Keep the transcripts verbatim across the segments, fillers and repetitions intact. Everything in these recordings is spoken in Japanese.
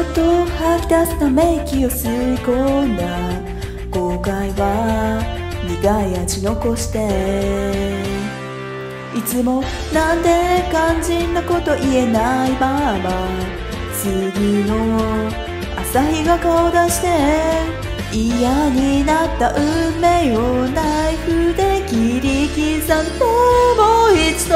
と吐き出すため息を吸い込んだ後悔は苦い味残していつもなんで肝心なこと言えないまま次の朝日が顔出して嫌になった運命をナイフで切り刻んでもう一度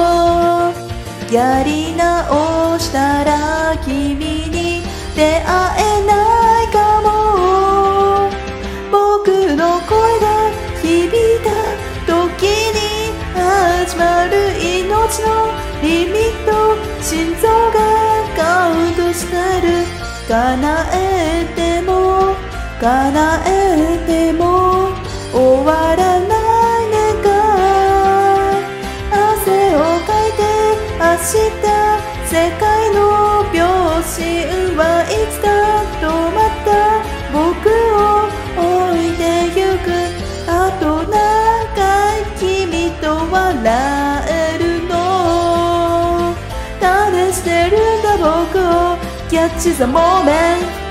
やり直したら君に出会えないかも僕の声が響いた時に始まる命のリミット心臓がカウントしてる叶えても叶えても終わらない願い汗をかいて走った世界の秒針はいつか止まった僕を置いてゆくあと長い君と笑えるの試してるんだ僕をキャッチザモーメント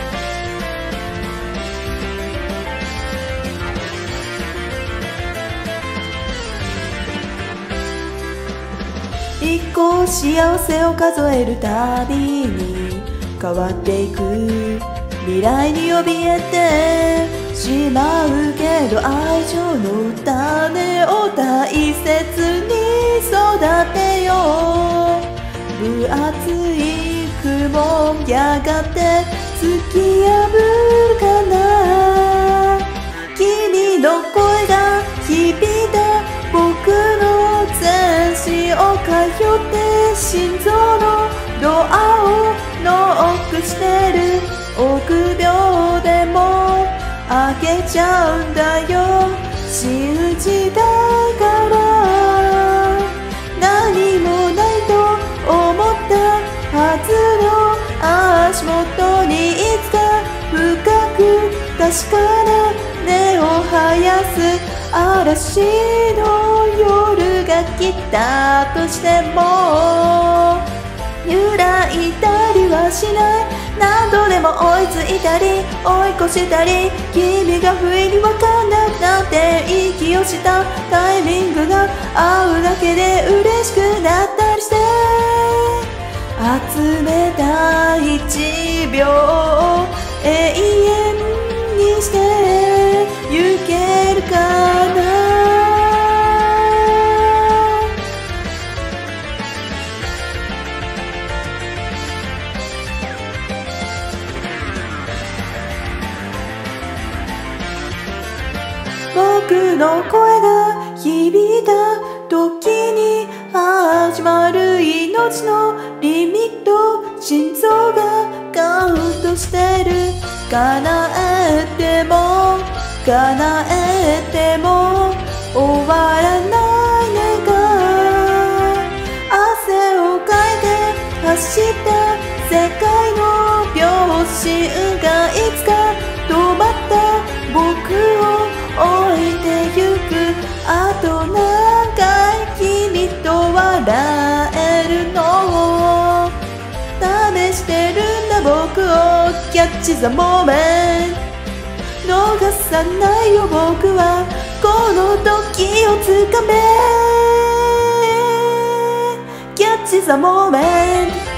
一個幸せを数えるたびに変わっていく未来に怯えてしまうけど愛情の種を大切に育てよう分厚い雲やがて突き破るかな君の声が響いた僕の全身を通って心臓のドアをノックしてる臆病でも開けちゃうんだよ信じたいから何もないと思ったはずの足元にいつか深く確かな根を生やす嵐の夜が来たとしても揺らいだりはしない何度でも追いついたり追い越したり君が不意に分かんなくなって息をしたタイミングが合うだけで嬉しくなったりして集めたいちびょうを永遠にしてゆけるかな僕の声が響いた時に始まる命のリミット心臓がカウントしてる叶えても叶えても終わらない願い汗をかいて走った世界の秒針がいつか止まった僕を置いてゆくあと長い君と笑えるのを試してるんだ僕をキャッチザモーメント逃さないよ僕はこの時をつかめキャッチザモーメント